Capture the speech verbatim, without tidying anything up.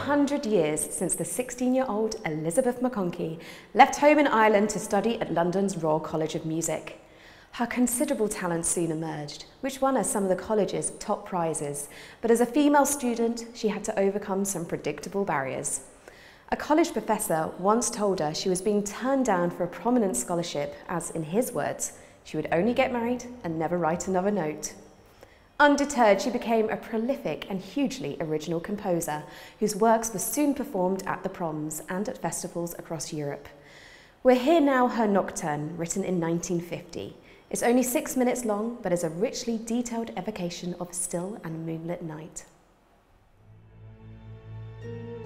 hundred years since the sixteen-year-old Elizabeth Maconchy left home in Ireland to study at London's Royal College of Music. Her considerable talent soon emerged, which won her some of the college's top prizes, but as a female student, she had to overcome some predictable barriers. A college professor once told her she was being turned down for a prominent scholarship as, in his words, she would only get married and never write another note. Undeterred, she became a prolific and hugely original composer whose works were soon performed at the proms and at festivals across Europe. We're here now her Nocturne, written in nineteen fifty. It's only six minutes long, but is a richly detailed evocation of a still and moonlit night.